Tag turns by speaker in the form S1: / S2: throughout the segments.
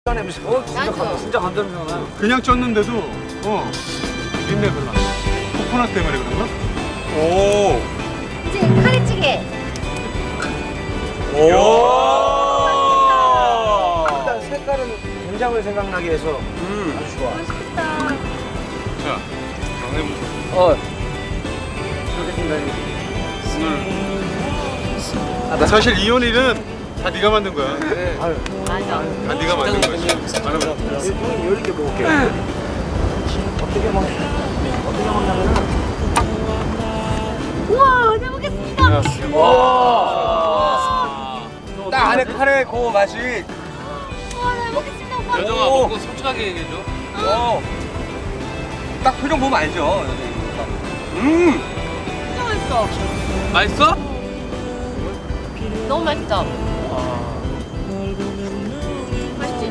S1: 냄새. 진짜 감자 냄새가 나요.
S2: 그냥 쪘는데도 비린내 별로 안 나. 코코넛 때문에 그런가? 오.
S3: 이제 카레찌개.
S2: 오.
S1: 일단 색깔은 된장을 생각나게 해서 아주 좋아.
S3: 맛있겠다.
S2: 자, 장내부터.
S1: 이렇게 생각이.
S2: 오늘 사실 이 요리는 다 네가 만든 거야.
S1: 네. 아유.
S3: 맞아.
S2: 다 네가 만든 거야.
S1: 형이 여유있게 먹을게요. 어떻게 먹냐면은.
S3: 우와, 잘 먹겠습니다.
S1: 와. 딱 안에 카레 그 맛이.
S3: 우와, 잘 먹겠습니다, 오빠.
S4: 여정아 먹고 솔직하게 얘기해줘.
S1: 딱 표정 보면 알죠.
S3: 진짜 맛있어.
S4: 맛있어?
S3: 너무 맛있다. 맛있지?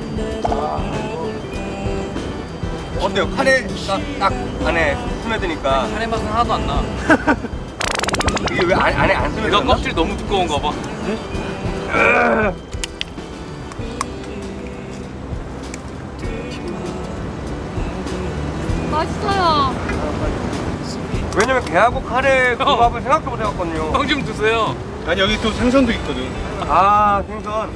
S1: 어때요? 카레 딱 안에 스며드니까.
S4: 카레 맛은 하나도 안 나.
S1: 이게 왜 안에 안
S4: 이거
S1: 스며들었나?
S4: 껍질 너무 두꺼운가 봐.
S3: 맛있어요.
S1: 왜냐면 게하고 카레 그
S4: 형.
S1: 밥을 생각도 못 해봤거든요.
S4: 형 좀 드세요.
S2: 아니 여기 또 생선도 있거든.
S1: 아, 생선.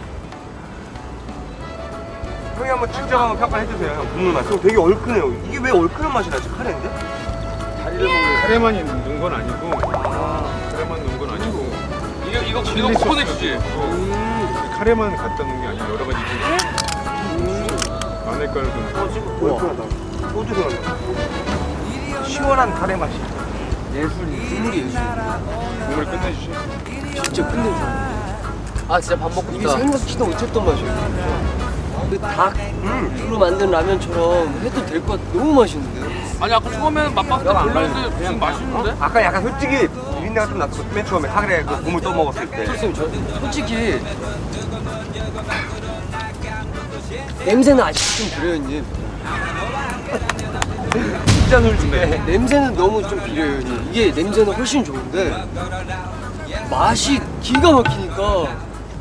S1: 형이 한번 직접 한번 평가해주세요. 형, 국물 맛. 되게 얼큰해요. 이게 왜 얼큰한 맛이 나지? 카레인데? 다리를 먹는.
S2: 카레만 넣은 건 아니고. 카레만 넣은 건 아니고.
S4: 이거
S2: 칠리 소스
S4: 코코넛이지?
S2: 카레만 갖다 놓은 게 아니고 여러 가지 마늘 깔고.
S1: 지금 얼큰하다. 소주 생각나. 시원한 카레 맛이. 예술이, 국물이 예술.
S2: 국물 끝내주시.
S1: 진짜 끝내줘.
S5: 아 진짜 밥 먹고
S1: 이게
S5: 싶다.
S1: 생각지도 못했던 맛이에요.
S5: 그 닭으로 만든 라면처럼 해도 될 것 같아. 너무 맛있는데요?
S4: 아니 아까 처음에는 맛봤을 때 별로였는데 지금 맛있는데?
S1: 아까 약간 솔직히 비린내가 좀 났었거든. 맨 처음에 카레 그 국물 떠 먹었을 때.
S5: 선생님 저 솔직히 냄새는 아직 좀 그래요 형님.
S1: 진짜 솔직해.
S5: 냄새는 너무 좀 비려요 형님. 이게 냄새는 훨씬 좋은데 맛이 기가 막히니까.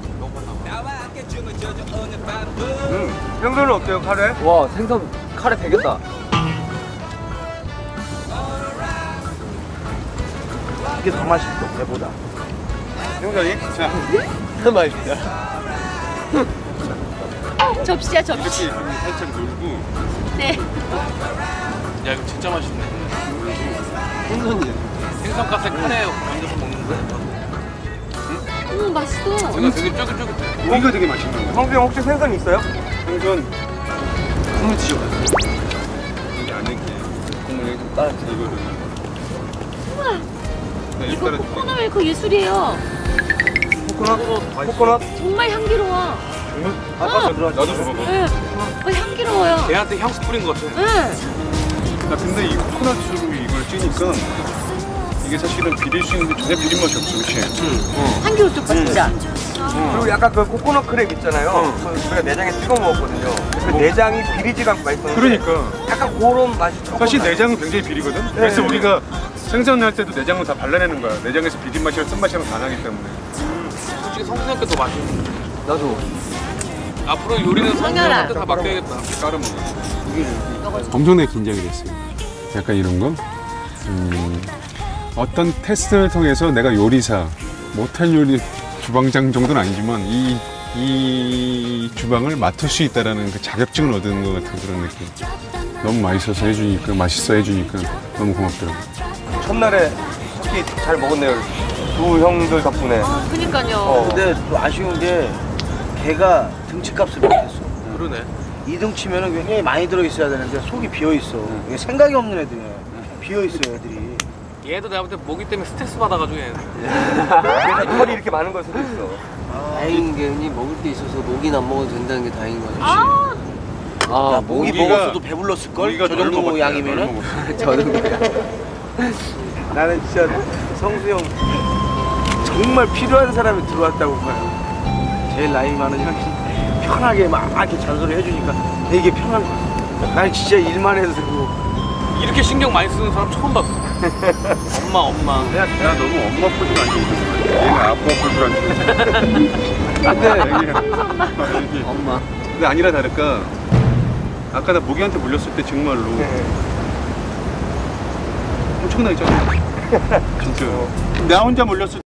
S1: 형들은 어때요, 카레?
S5: 와 생선 카레 되겠다.
S1: 이게 더 맛있어, 배보다. 형들이? 자,
S5: 맛있다.
S3: 접시야, 접시.
S2: 이렇게 살짝 놀고.
S3: 네.
S4: 야 이거 진짜 맛있네.
S5: 생선이에요.
S4: 생선가스 카레 얹어서 먹는 거.
S3: 맛있어.
S4: 제가 되게 쫄깃쫄깃해.
S2: 고기가 되게 맛있는 거야.
S1: 형수 형 혹시 생선 있어요?
S2: 생선
S5: 국물 드셔봐요.
S2: 여기 안에 게
S5: 국물 여기 좀 따라주세요.
S2: 이거를.
S3: 우와,
S2: 네,
S3: 이거 코코넛 밀크 예술이에요.
S1: 코코넛?
S3: 정말 향기로워.
S2: 정말? 나도 줘봐봐.
S3: 네. 향기로워요.
S4: 걔한테 향수 뿌린 거 같아.
S3: 네.
S2: 나 근데 이 코코넛으로 이걸 찌니까 이게 사실은 비릴 수 있는데 전혀 비린 맛이 없어, 그치?
S3: 향기롭죠, 진짜.
S1: 그리고 약간 그 코코넛 크랙 있잖아요. 저희가 내장에 찍어 먹었거든요. 그 내장이 비리지가 않고 맛있었는데.
S2: 그러니까.
S1: 약간 그런 맛이 조금
S2: 사실
S1: 나요.
S2: 내장은 굉장히 비리거든? 그래서 우리가 생선을 할 때도 내장을 다 발라내는 거야. 내장에서 비린 맛이랑 쓴맛이랑 다 나기 때문에.
S4: 솔직히 성수형께 더 맛있는데.
S5: 나도.
S4: 앞으로 요리는 성수형한테 다 맡겨야겠다.
S2: 깔아 먹어. 엄청나게 긴장이 됐어요. 약간 이런 거? 어떤 테스트를 통해서 내가 요리사, 못할 요리 주방장 정도는 아니지만 이 주방을 맡을 수 있다는 그 자격증을 얻은 것 같은 그런 느낌. 너무 맛있어서 해주니까, 맛있어 해주니까 너무 고맙더라고.
S1: 첫날에 특히 잘 먹었네요. 두 형들 덕분에.
S3: 그니까요.
S6: 근데 또 아쉬운 게 걔가 등치값을 못했어.
S4: 그러네.
S6: 2등치면은 굉장히 많이 들어있어야 되는데 속이 비어있어. 이게 생각이 없는 애들이야. 비어있어 애들이.
S4: 얘도 내가 볼 때 모기 때문에 스트레스 받아가지고 얘는.
S1: 그래서 털이 이렇게 많은 걸 수도 있어.
S5: 다행인 게 형님 먹을 게 있어서 목이는 안 먹어도 된다는 게 다행인 거 같아요.
S3: 아,
S6: 야, 모기
S2: 모기가-
S6: 먹었어도 배불렀을걸? 저 정도 양이면은?
S5: 저는
S6: 나는 진짜 성수 형 정말 필요한 사람이 들어왔다고 봐요. 제일 나이 많은 형이 편하게 막 이렇게 잔소리 해주니까 되게 편한 거야. 난 진짜 일만 해도 되고.
S4: 이렇게 신경 많이 쓰는 사람 처음 봤어. 엄마.
S2: 나 너무 엄마 폴줄 안 좋거든. 얘는 아빠 폴줄 안 좋아.
S5: 엄마.
S2: 근데 아니라 다를까 아까 나 모기한테 물렸을 때 정말로 엄청나게 쪘어. 진짜. 나 혼자 물렸을